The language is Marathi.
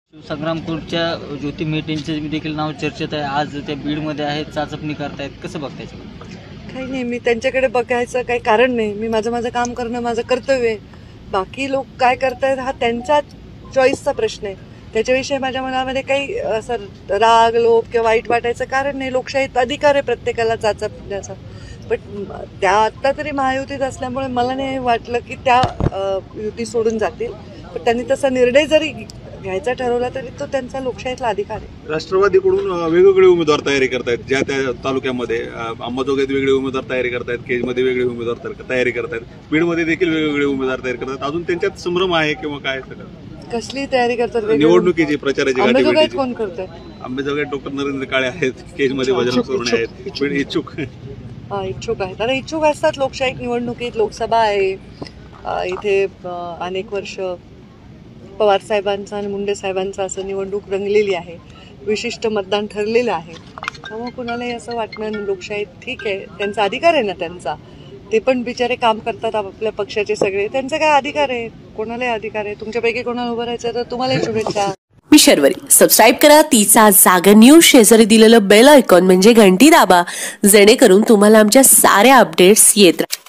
शिवसंग्राम कोर्टच्या ज्योती मेट यांचे देखील नाव चर्चेत आहे. आज त्या बीडमध्ये आहेत, चाचपणी करतायत. कसं बघतायचं? काही नाही, मी त्यांच्याकडे बघायचं काही कारण नाही. मी माझं काम करणं माझं कर्तव्य आहे. बाकी लोक काय करतायत हा त्यांचा चॉईसचा प्रश्न आहे. त्याच्याविषयी माझ्या मनामध्ये काही असं राग लोभ किंवा वाईट वाटायचं कारण नाही. लोकशाहीत अधिकार आहे प्रत्येकाला चाचपण्याचा. पण त्या आत्ता तरी महायुतीत असल्यामुळे मला नाही वाटलं की त्या युती सोडून जातील. पण त्यांनी तसा निर्णय जरी घ्यायचा ठरवला तरी तो त्यांचा लोकशाहीतला अधिकार आहे. राष्ट्रवादीकडून वेगवेगळे उमेदवार तयारी करतायत. ज्या त्या तालुक्यामध्ये अंबाजोगाईत वेगळे उमेदवार तयारी करतायत, केजमध्ये वेगळे उमेदवार तयारी करतायत, बीडमध्ये देखील वेगवेगळे उमेदवार तयारी करतात. अजून त्यांच्यात संभ्रम आहे किंवा काय? कसली तयारी करतात? निवडणुकीची प्रचाराची अंबाजोगाईत कोण करतोय? अंबाजोगाईत डॉक्टर नरेंद्र काळे आहेत, केजमध्ये बजरंग सोनवणे आहेत. बीड इच्छुक आहेत. आता इच्छुक असतात लोकशाहीत. निवडणुकीत लोकसभा आहे, इथे अनेक वर्ष पवार साहेबांचा आणि मुंडे साहेबांचा असं निवडणूक रंगलेली आहे. विशिष्ट मतदान ठरलेलं आहे. त्यामुळे कुणालाही असं वाटणं लोकशाहीत ठीक आहे, त्यांचा अधिकार आहे ना. त्यांचा ते पण बिचारे काम करतात आपल्या पक्षाचे सगळे. त्यांचा काय अधिकार आहे? कोणालाही अधिकार आहे. तुमच्यापैकी कोणाला उभं राहायचं तर तुम्हालाही शुभेच्छा. मी शर्वरी. सबस्क्राईब करा तिचा जागर न्यूज. शेजारी दिलेलं बेल आयकॉन म्हणजे घंटी दाबा, जेणेकरून तुम्हाला आमच्या साऱ्या अपडेट्स येत राहतील.